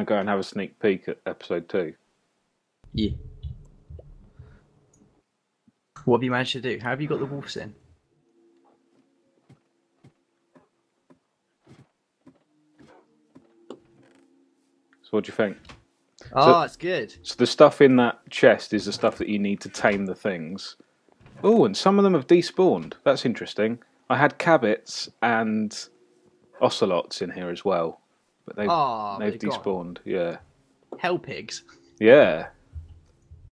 to go and have a sneak peek at episode 2? Yeah. What have you managed to do? How have you got the wolves in? So what do you think? Oh, it's good. So the stuff in that chest is the stuff that you need to tame the things. Oh, and some of them have despawned. That's interesting. I had cabbits and ocelots in here as well, but they've they're despawned. Yeah. Hell pigs. Yeah.